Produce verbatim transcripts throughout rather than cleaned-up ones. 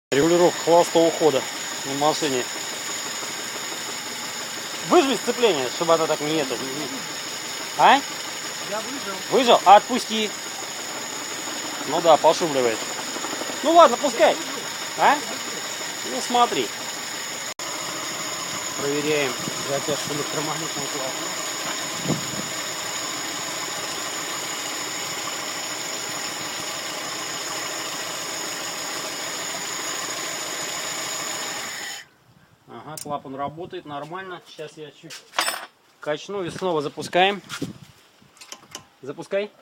Регулировка холостого хода на машине. Выжми сцепление, чтобы она так не это. А? Я выжил. Выжил? А отпусти. Ну да, пошумливает. Ну ладно, пускай. А? Ну смотри. Проверяем затяжку электромагнитного клапана. Ага, клапан работает нормально. Сейчас я чуть качну и снова запускаем. Запускай.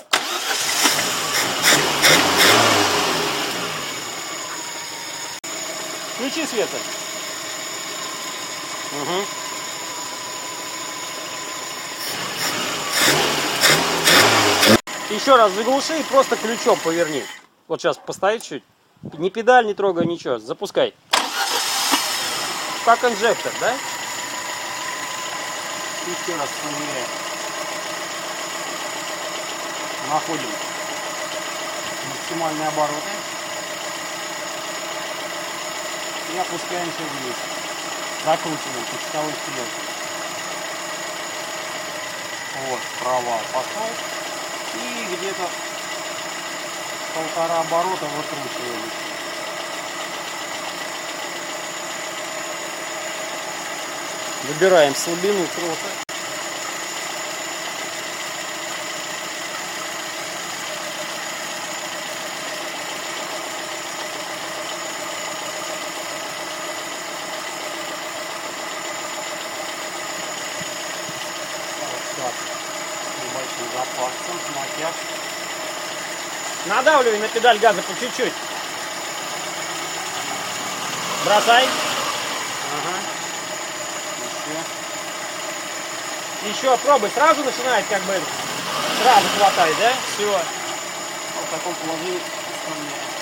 Включи свет. Угу. Еще раз заглуши и просто ключом поверни. Вот сейчас поставить чуть. Ни педаль не трогай, ничего. Запускай. Как инжектор, да? Еще раз проверяем. Находим максимальные обороты. И опускаемся вниз. Закручиваем по часовой стрелке. Вот, провал пошел. И где-то полтора оборота выкручиваем. Выбираем слабину троса. Небольшим запасом, натяг. Надавливай на педаль газа по чуть-чуть. Бросай. Ага. Еще. Еще пробуй. Сразу начинает как бы. Сразу хватает, да? Все. Вот в таком положении оставляем.